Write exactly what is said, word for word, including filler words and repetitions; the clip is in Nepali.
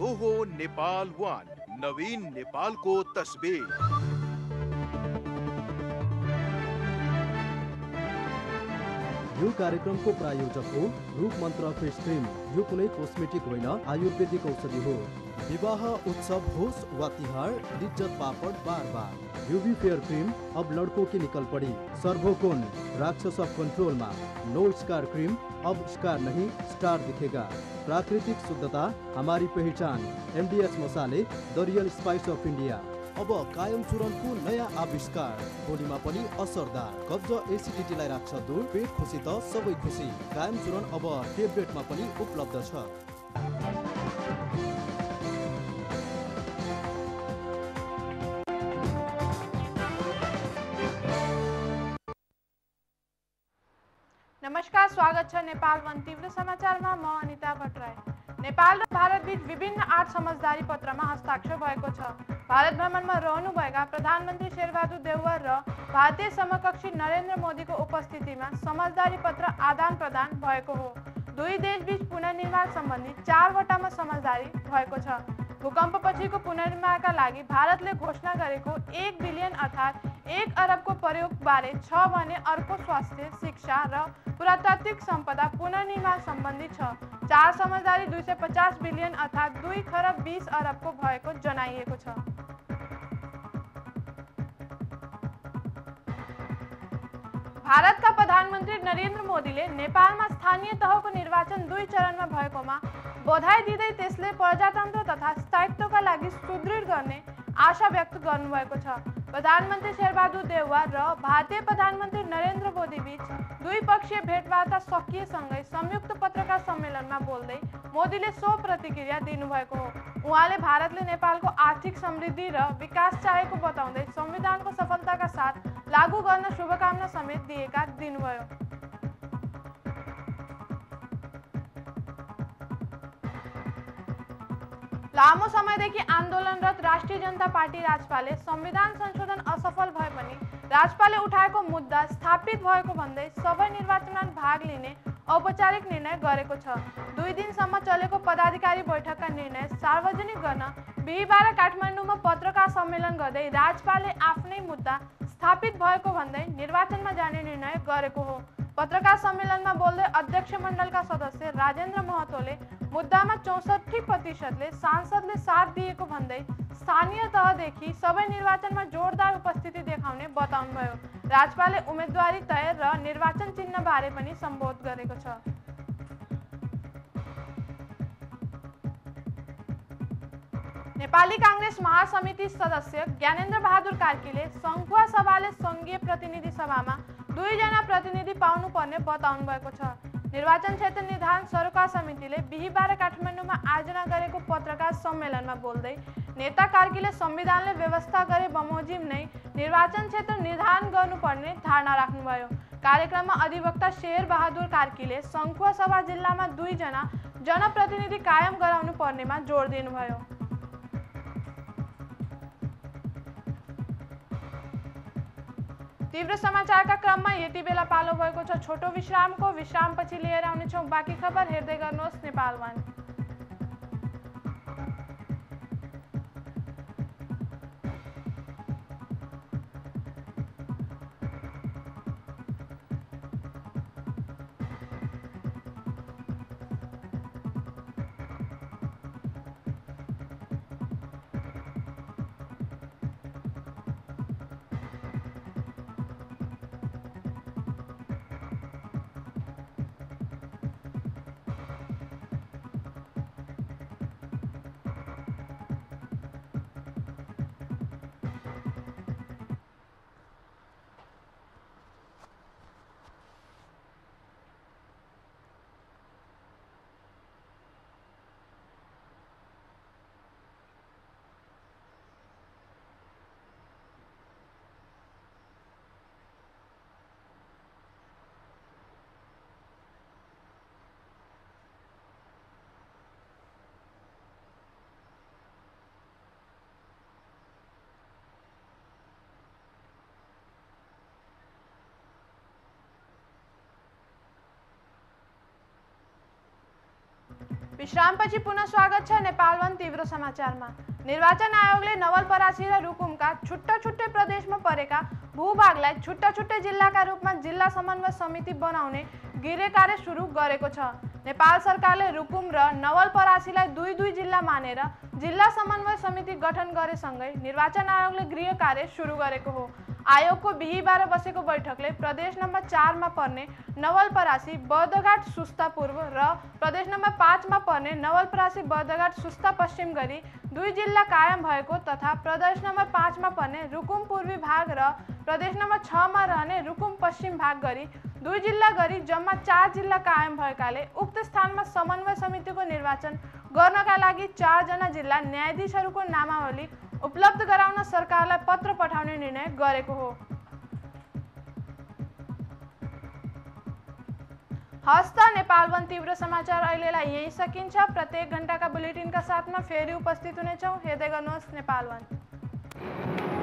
यो हो नेपाल वान, नवीन नेपालको तस्बिर। यो कार्यक्रमको प्रायोजक हो रूप मन्त्र फेस क्रिम। यो कुनै कोस्मेटिक होइन, आयुर्वेदिक औषधि हो। विवाह उत्सव होस् वा तिहार, लिज्जत पापड बार बार। यूवी फेयर क्रीम अब लड़कों की निकल पड़ी। सर्वोकोन राक्षस ऑफ कंट्रोल में नो स्कार क्रीम, अब स्कार नहीं स्टार दिखेगा। प्राकृतिक शुद्धता हमारी पहचान। एमडीएच मसाले the real spice of India. अब कायम चूरणको नयाँ आविष्कार, बोलीमा पनि असरदार। कब्ज एसिडिटीलाई राख्छ दूर, पेट खुसी त सबै खुसी। कायम चूरण अब टेब्लेटमा पनि उपलब्ध छ। नमस्कार, स्वागत छ नेपाल वन तीव्र समाचारमा। म अनिता भट्टराई। नेपाल र भारत बीच विभिन्न आठ समझदारी पत्रमा हस्ताक्षर भएको छ। भारत भ्रमणमा रहनुभएका प्रधानमन्त्री शेरबहादुर देउवा र भारतीय समकक्षी नरेन्द्र मोदीको उपस्थितिमा समझदारी पत्र आदान प्रदान भएको हो। दुई देशबीच पुनर्निर्माण सम्बन्धी चारवटामा समझदारी भएको छ। भूकम्पपछिको पुनर्निर्माणका लागि भारतले घोषणा गरेको एक बिलियन अर्थात् एक अरबको प्रयोगबारे छ भने अर्को स्वास्थ्य, शिक्षा र पुरातात्विक सम्पदा पुनर्निर्माण सम्बन्धी छ। चार समझदारी दुई सय पचास बिलियन अर्थात् दुई खरब बीस अरबको भएको जनाइएको छ। भारतका प्रधानमन्त्री नरेन्द्र मोदीले नेपालमा स्थानीय तहको निर्वाचन दुई चरणमा भएकोमा बधाई दिँदै त्यसले प्रजातन्त्र तथा स्थायित्वका लागि सुदृढ गर्ने आशा व्यक्त गर्नुभएको छ। प्रधानमन्त्री शेरबहादुर देउवा र भारतीय प्रधानमन्त्री नरेन्द्र मोदी बीच द्विपक्षीय भेटवार्ता सकिएसँगै संयुक्त पत्रकार सम्मेलनमा बोल्दै मोदीले सो प्रतिक्रिया दिनुभएको हो। उहाँले भारतले नेपालको आर्थिक समृद्धि र विकास चाहेको बताउँदै संविधानको सफलताका साथ लागू गर्न शुभकामना समेत दिएका दिनुभयो। लामो समयदेखि आन्दोलनरत राष्ट्रिय जनता पार्टी राजपाले संविधान संशोधन असफल भए पनि राजपाले उठाएको मुद्दा स्थापित भएको भन्दै सबै निर्वाचनमा भाग लिने औपचारिक निर्णय गरेको छ। दुई दिनसम्म चलेको पदाधिकारी बैठकका निर्णय सार्वजनिक गर्न बिहीबार काठमाडौँमा पत्रकार सम्मेलन गर्दै राजपाले आफ्नै मुद्दा स्थापित भएको भन्दै निर्वाचनमा जाने निर्णय गरेको हो। पत्रकार सम्मेलनमा बोल्दै अध्यक्ष मण्डलका सदस्य राजेन्द्र महतोले मुद्दामा चौसठी प्रतिशतले सांसदले साथ दिएको भन्दै स्थानीय तहदेखि सबै निर्वाचनमा जोरदार उपस्थिति देखाउने बताउनुभयो। राजपाले उम्मेदवारी तय र निर्वाचन चिन्ह बारे पनि सम्बोधन गरेको छ। नेपाली कांग्रेस महासमिति सदस्य ज्ञानेन्द्र बहादुर कार्कीले संखुवा सभाले संघीय प्रतिनिधि सभामा दुईजना प्रतिनिधि पाउनुपर्ने बताउनु भएको छ। निर्वाचन क्षेत्र निर्धारण सरोकार समितिले बिहीबार काठमाडौँमा आयोजना गरेको पत्रकार सम्मेलनमा बोल्दै नेता कार्कीले संविधानले व्यवस्था गरे बमोजिम नै निर्वाचन क्षेत्र निर्धारण गर्नुपर्ने धारणा राख्नुभयो। कार्यक्रममा अधिवक्ता शेर बहादुर कार्कीले संखुवा सभा जिल्लामा दुईजना जनप्रतिनिधि कायम गराउनु पर्नेमा जोड दिनुभयो। तीव्र समाचारका क्रममा यति बेला पालो भएको छ छोटो विश्रामको। विश्रामपछि लिएर आउनेछौँ बाँकी खबर। हेर्दै गर्नुहोस् नेपाल वान। विश्रामपछि पुनः स्वागत छ नेपाल वन तीव्र समाचारमा। निर्वाचन आयोगले नवलपरासी र रुकुमका छुट्टा छुट्टै प्रदेशमा परेका भूभागलाई छुट्टा छुट्टै जिल्लाका रूपमा जिल्ला समन्वय समिति बनाउने गृह कार्य सुरु गरेको छ। नेपाल सरकारले रुकुम र नवलपरासीलाई दुई दुई जिल्ला मानेर जिल्ला समन्वय समिति गठन गरेसँगै निर्वाचन आयोगले गृह कार्य सुरु गरेको हो। आयोगको बिहीबार बसेको बैठकले प्रदेश नम्बर चार मा पर्ने नवलपरासी बर्दघाट सुस्ता पूर्व र प्रदेश नम्बर पाँच मा पर्ने नवलपरासी बर्दघाट सुस्ता पश्चिम गरी दुई जिल्ला कायम भएको तथा प्रदेश नम्बर पाँच मा पर्ने रुकुम पूर्वी भाग र प्रदेश नम्बर छ मा रहने रुकुम पश्चिम भाग गरी दुई जिल्ला गरी जम्मा चार जिल्ला कायम भएकाले उक्त स्थानमा समन्वय समितिको निर्वाचन गर्नका लागि चार जना जिल्ला न्यायाधीशहरूको नामावली उपलब्ध गराउन सरकारलाई पत्र पठाउने निर्णय गरेको हो। हस्त नेपाल वन तीव्र समाचार अहिलेलाई यही सकिन्छ। प्रत्येक घण्टाका बुलेटिनका साथमा फेरि उपस्थित हुनेछौँ। हेर्दै गर्नुहोस् नेपाल वन।